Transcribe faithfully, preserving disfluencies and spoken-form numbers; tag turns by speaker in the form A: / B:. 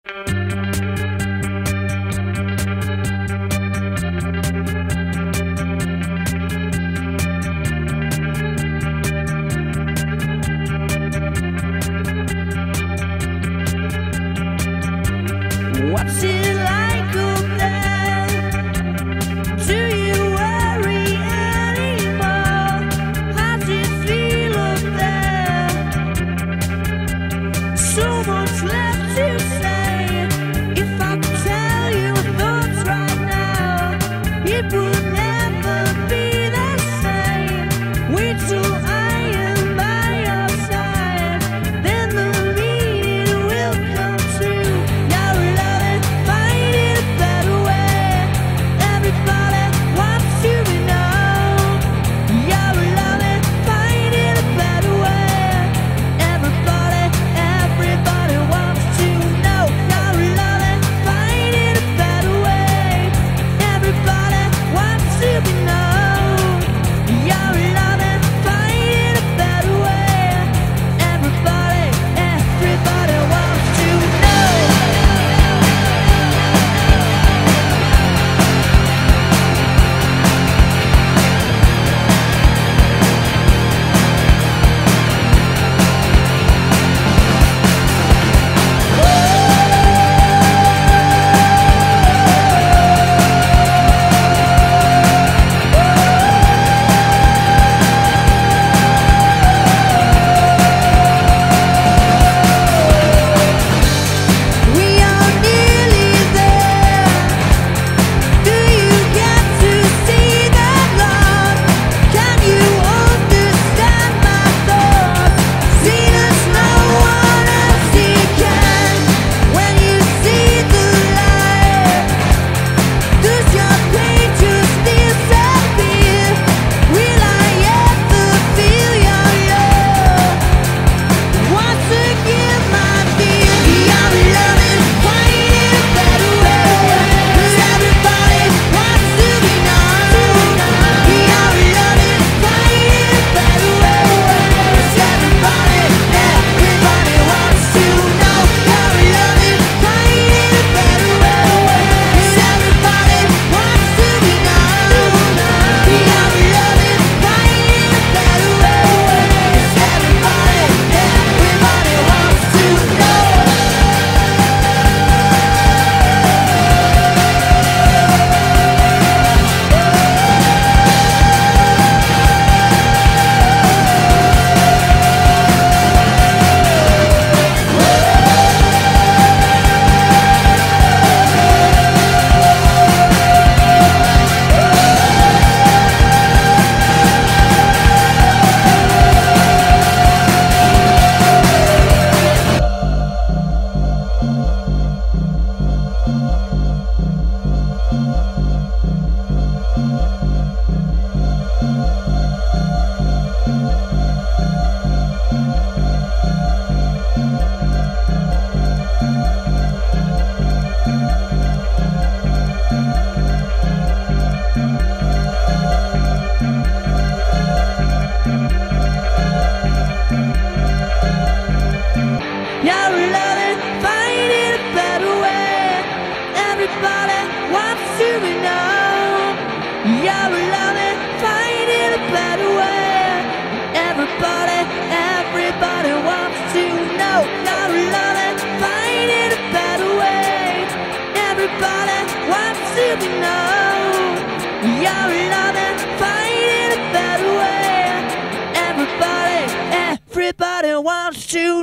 A: What's it like up there? Do you worry anymore? How's it feel up there? So much left to say. If I could tell you my thoughts right now, it would never be the same. Wait till I am by your side, then the meaning will come true. Now love it, find it a better way. Everybody wants to be known. Yeah, love it, find it a better way. Everybody, everybody wants to know. Yeah, love it, find it a better way. Everybody wants to be known. Yeah, love it, find it a better way. Everybody, everybody wants to know. We are nearly there. Do you get to see that love? Can you understand my thoughts? Seen as no one else can. When you see the light, does your pain just disappear? Will I ever feel your love once again, my dear? Yeah, love it, find it a better way. 'Cause everybody wants to be known. Yeah, love it, find it a better way. 'Cause everybody, everybody wants to know. Yeah, love it, find it a better way. 'Cause everybody wants to be known. Yeah, love it, find it a better way. 'Cause everybody, everybody wants to know. Yeah, love it, find it a better way. Everybody wants to be known. Yeah, love it, find it a better way. Everybody, everybody wants to know. Yeah, love it, find it a better way. Everybody wants to be known. Yeah, love it, find it a better way. Everybody, everybody wants to